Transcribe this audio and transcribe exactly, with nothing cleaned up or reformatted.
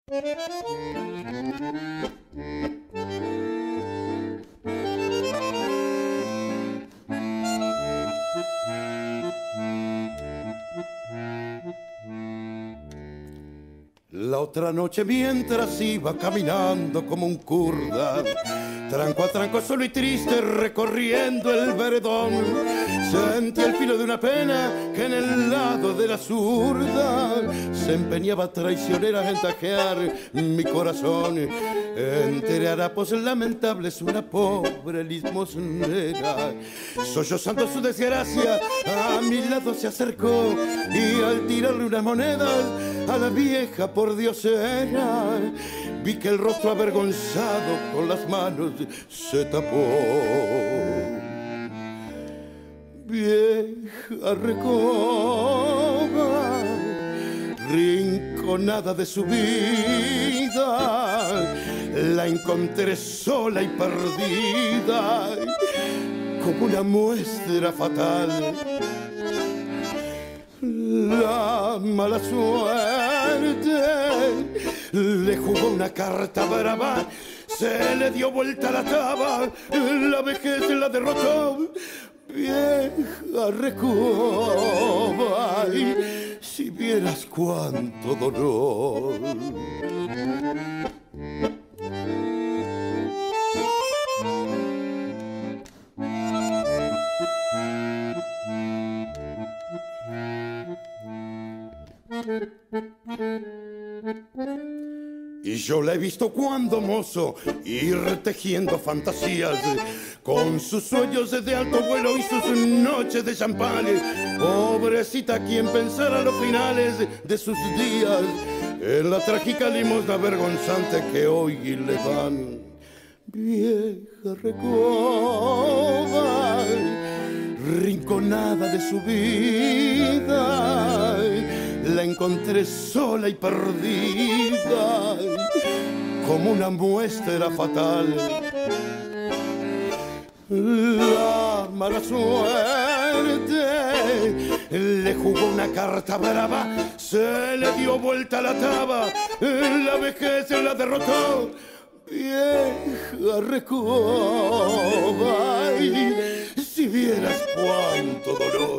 La otra noche mientras iba caminando como un kurda, tranco a tranco solo y triste recorriendo el veredón, sentí el filo de una pena que en el lado de la zurda se empeñaba traicionera en tajear mi corazón. Entre harapos lamentables una pobre limosnera, sollozando su desgracia, a mi lado se acercó y al tirarle unas monedas a la vieja por diosera, vi que el rostro avergonzado con las manos se tapó. Vieja recoba, rinconada de su vida, la encontré sola y perdida, como una muestra fatal. La mala suerte le jugó una carta brava, se le dio vuelta la taba, la vejez la derrotó. Vieja recoba, y si vieras cuánto dolor. Y yo la he visto cuando mozo ir tejiendo fantasías, con sus sueños de alto vuelo y sus noches de champán. Pobrecita quien pensara los finales de sus días en la trágica limosna vergonzante que hoy le dan. Vieja recoba, rinconada de su vida, la encontré sola y perdida, como una muestra fatal. La mala suerte le jugó una carta brava, se le dio vuelta la taba, la vejez la derrotó. Vieja recoba, y si vieras cuánto dolor.